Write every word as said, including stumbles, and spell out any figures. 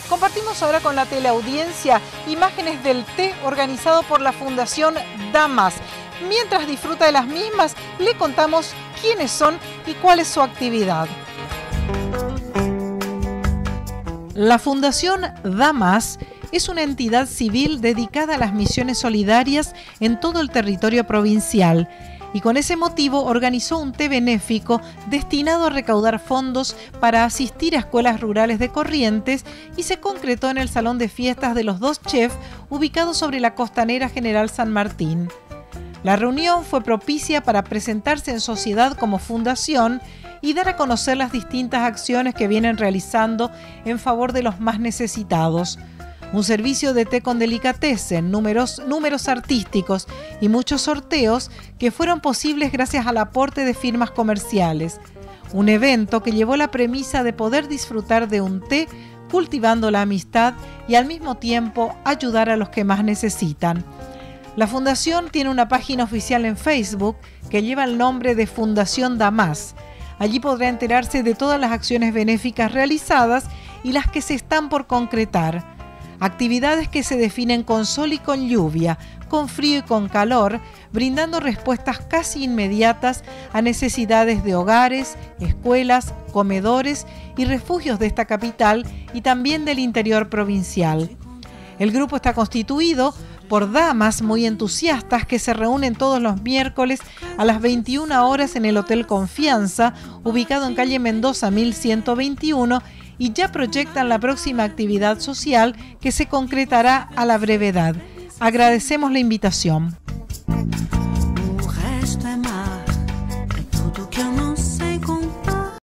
Compartimos ahora con la teleaudiencia imágenes del té organizado por la Fundación Damas. Mientras disfruta de las mismas, le contamos quiénes son y cuál es su actividad. La Fundación Damas es una entidad civil dedicada a las misiones solidarias en todo el territorio provincial y con ese motivo organizó un té benéfico destinado a recaudar fondos para asistir a escuelas rurales de Corrientes y se concretó en el Salón de Fiestas de los Dos Chefs, ubicado sobre la Costanera General San Martín. La reunión fue propicia para presentarse en sociedad como fundación y dar a conocer las distintas acciones que vienen realizando en favor de los más necesitados. Un servicio de té con delicatessen, números, números artísticos y muchos sorteos que fueron posibles gracias al aporte de firmas comerciales. Un evento que llevó la premisa de poder disfrutar de un té cultivando la amistad y al mismo tiempo ayudar a los que más necesitan. La Fundación tiene una página oficial en Facebook que lleva el nombre de Fundación Damas. Allí podrá enterarse de todas las acciones benéficas realizadas y las que se están por concretar. Actividades que se definen con sol y con lluvia, con frío y con calor, brindando respuestas casi inmediatas a necesidades de hogares, escuelas, comedores y refugios de esta capital y también del interior provincial. El grupo está constituido por damas muy entusiastas que se reúnen todos los miércoles a las veintiuna horas en el Hotel Confianza, ubicado en calle Mendoza mil ciento veintiuno, y ya proyectan la próxima actividad social que se concretará a la brevedad. Agradecemos la invitación.